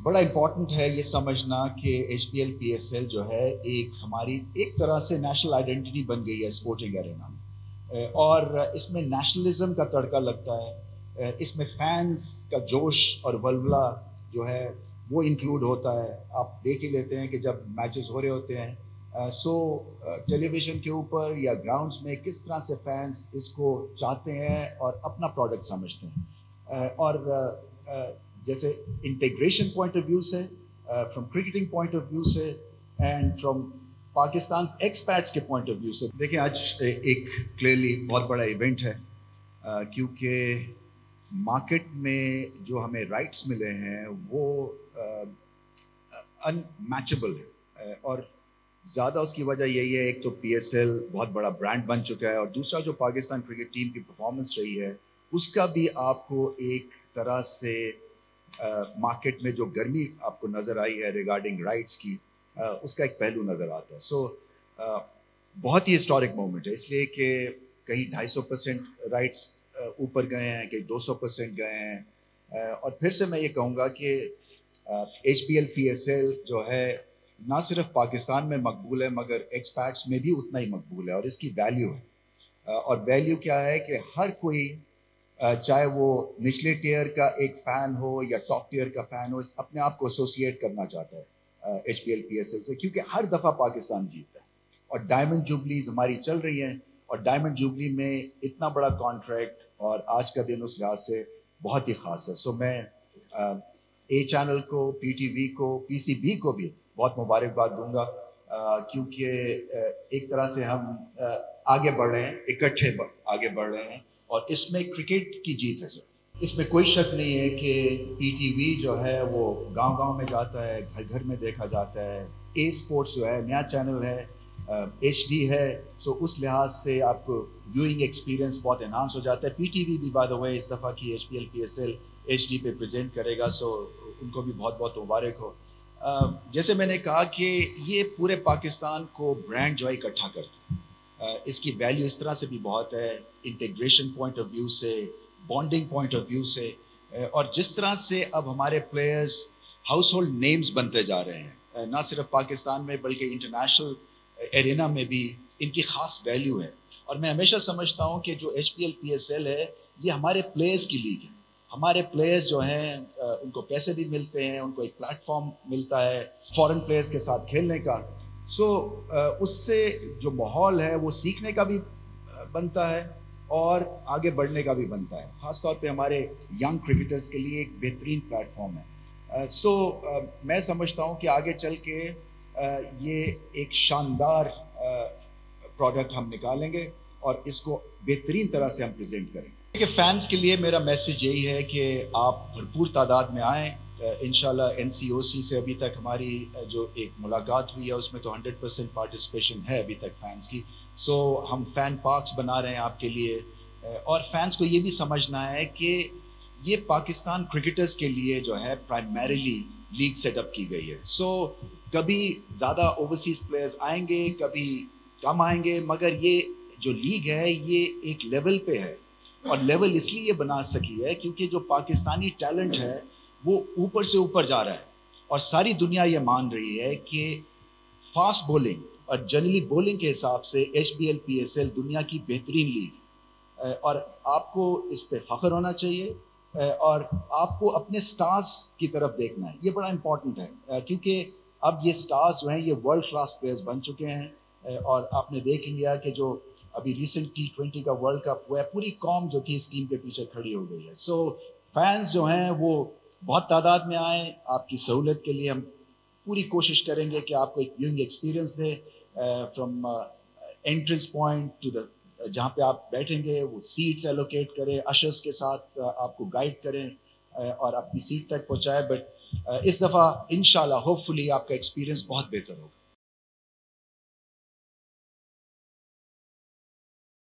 बड़ा इम्पोर्टेंट है ये समझना कि HPL PSL जो है एक हमारी एक तरह से नेशनल आइडेंटिटी बन गई है स्पोर्टिंग एरेना में, और इसमें नेशनलिज्म का तड़का लगता है। इसमें फैंस का जोश और वल्वला जो है वो इंक्लूड होता है। आप देख ही लेते हैं कि जब मैचेस हो रहे होते हैं टेलीविज़न के ऊपर या ग्राउंड्स में किस तरह से फैंस इसको चाहते हैं और अपना प्रोडक्ट समझते हैं। और जैसे इंटीग्रेशन पॉइंट ऑफ व्यू से, from cricketing point of view से, एंड फ्रॉम पाकिस्तान एक्सपैट्स के पॉइंट ऑफ व्यू से, देखिए आज एक क्लियरली बहुत बड़ा इवेंट है, क्योंकि मार्केट में जो हमें राइट्स मिले हैं वो अनमैचेबल है। और ज़्यादा उसकी वजह यही है, एक तो PSL बहुत बड़ा ब्रांड बन चुका है, और दूसरा जो पाकिस्तान क्रिकेट टीम की परफॉर्मेंस रही है उसका भी आपको एक तरह से मार्केट में जो गर्मी आपको नज़र आई है रिगार्डिंग राइट्स की, उसका एक पहलू नज़र आता है। सो बहुत ही हिस्टोरिक मोमेंट है, इसलिए कि कहीं 250% राइट्स ऊपर गए हैं, कहीं 200% गए हैं। और फिर से मैं ये कहूँगा कि HPL PSL जो है ना सिर्फ पाकिस्तान में मकबूल है मगर एक्सपैट्स में भी उतना ही मकबूल है, और इसकी वैल्यू है। और वैल्यू क्या है कि हर कोई, चाहे वो निचले टियर का एक फ़ैन हो या टॉप टियर का फ़ैन हो, अपने आप को एसोसिएट करना चाहता है HPL PSL से, क्योंकि हर दफ़ा पाकिस्तान जीतता है। और डायमंड जुबलीज हमारी चल रही हैं, और डायमंड जुबली में इतना बड़ा कॉन्ट्रैक्ट और आज का दिन उस लिहाज से बहुत ही ख़ास है। सो मैं A चैनल को, PTV को, PCB को भी बहुत मुबारकबाद दूंगा, क्योंकि एक तरह से हम आगे बढ़ रहे हैं, इकट्ठे आगे बढ़ रहे हैं, और इसमें क्रिकेट की जीत है सर। इसमें कोई शक नहीं है कि PTV जो है वो गांव-गांव में जाता है, घर-घर में देखा जाता है। A स्पोर्ट्स जो है नया चैनल है, HD है, सो उस लिहाज से आपको व्यूइंग एक्सपीरियंस बहुत एनहांस हो जाता है। PTV भी बाय द वे इस दफ़ा की HPL PSL HD पे प्रेजेंट करेगा, सो उनको भी बहुत बहुत मुबारक हो। जैसे मैंने कहा कि ये पूरे पाकिस्तान को ब्रांड जो है इकट्ठा करता है। इसकी वैल्यू इस तरह से भी बहुत है, इंटीग्रेशन पॉइंट ऑफ व्यू से, बॉन्डिंग पॉइंट ऑफ व्यू से, और जिस तरह से अब हमारे प्लेयर्स हाउस होल्ड नेम्स बनते जा रहे हैं, ना सिर्फ पाकिस्तान में बल्कि इंटरनेशनल एरिना में भी इनकी ख़ास वैल्यू है। और मैं हमेशा समझता हूँ कि जो HPL PSL है ये हमारे प्लेयर्स की लीग है। हमारे प्लेयर्स जो हैं उनको पैसे भी मिलते हैं, उनको एक प्लेटफॉर्म मिलता है फॉरेन प्लेयर्स के साथ खेलने का। सो उससे जो माहौल है वो सीखने का भी बनता है और आगे बढ़ने का भी बनता है। ख़ासतौर पे हमारे यंग क्रिकेटर्स के लिए एक बेहतरीन प्लेटफॉर्म है। मैं समझता हूँ कि आगे चल के ये एक शानदार प्रोडक्ट हम निकालेंगे और इसको बेहतरीन तरह से हम प्रेजेंट करेंगे। कि फैंस के लिए मेरा मैसेज यही है कि आप भरपूर तादाद में आएँ। इंशाल्लाह NCOC से अभी तक हमारी जो एक मुलाकात हुई है उसमें तो 100% पार्टिसिपेशन है अभी तक फैंस की। सो हम फ़ैन पार्क्स बना रहे हैं आपके लिए, और फैंस को ये भी समझना है कि ये पाकिस्तान क्रिकेटर्स के लिए जो है प्राइमरीली लीग सेटअप की गई है। सो कभी ज़्यादा ओवरसीज़ प्लेयर्स आएंगे, कभी कम आएंगे, मगर ये जो लीग है ये एक लेवल पे है, और लेवल इसलिए बना सकी है क्योंकि जो पाकिस्तानी टैलेंट है वो ऊपर से ऊपर जा रहा है, और सारी दुनिया ये मान रही है कि फास्ट बॉलिंग और जनरली बॉलिंग के हिसाब से HPL PSL दुनिया की बेहतरीन लीग, और आपको इस पे फख्र होना चाहिए, और आपको अपने स्टार्स की तरफ देखना है। ये बड़ा इंपॉर्टेंट है, क्योंकि अब ये स्टार्स जो हैं ये वर्ल्ड क्लास प्लेयर्स बन चुके हैं, और आपने देख लिया कि जो अभी रिसेंट T20 का वर्ल्ड कप हुआ है, पूरी कौम जो थी इस टीम के पीछे खड़ी हो गई है। सो फैंस जो हैं वो बहुत तादाद में आए, आपकी सहूलत के लिए हम पूरी कोशिश करेंगे कि आपको एक व्यूइंग एक्सपीरियंस दे, from entrance point to the जहाँ पे आप बैठेंगे वो सीट्स एलोकेट करें, अशर्स के साथ आपको गाइड करें और अपनी सीट तक पहुँचाए। बट इस दफ़ा इंशाल्लाह होपफुली आपका एक्सपीरियंस बहुत बेहतर होगा।